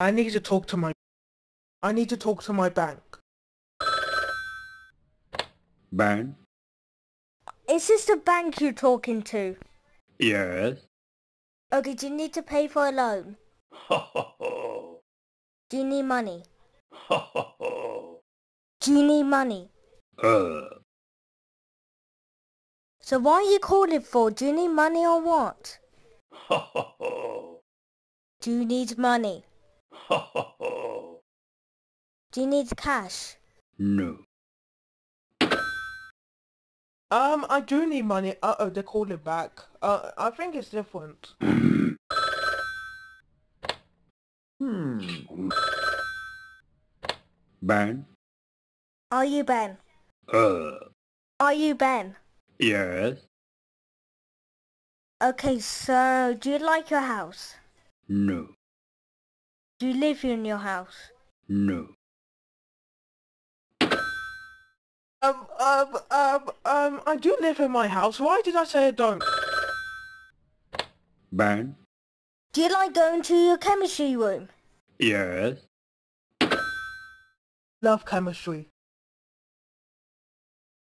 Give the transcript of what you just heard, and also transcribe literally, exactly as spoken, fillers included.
I need to talk to my... I need to talk to my bank. Bank? Is this the bank you're talking to? Yes. Okay, do you need to pay for a loan? Ho ho ho. Do you need money? Ho ho ho. Do you need money? Uh. So what are you calling for? Do you need money or what? Ho ho ho. Do you need money? Ho ho ho. Do you need cash? No. Um, I do need money. Uh-oh, they called it back. Uh, I think it's different. Hmm. Ben? Are you Ben? Uh. Are you Ben? Yes. Okay, so do you like your house? No. Do you live in your house? No. Um, um, um, um, I do live in my house. Why did I say I don't? Ben? Do you like going to your chemistry room? Yes. Love chemistry.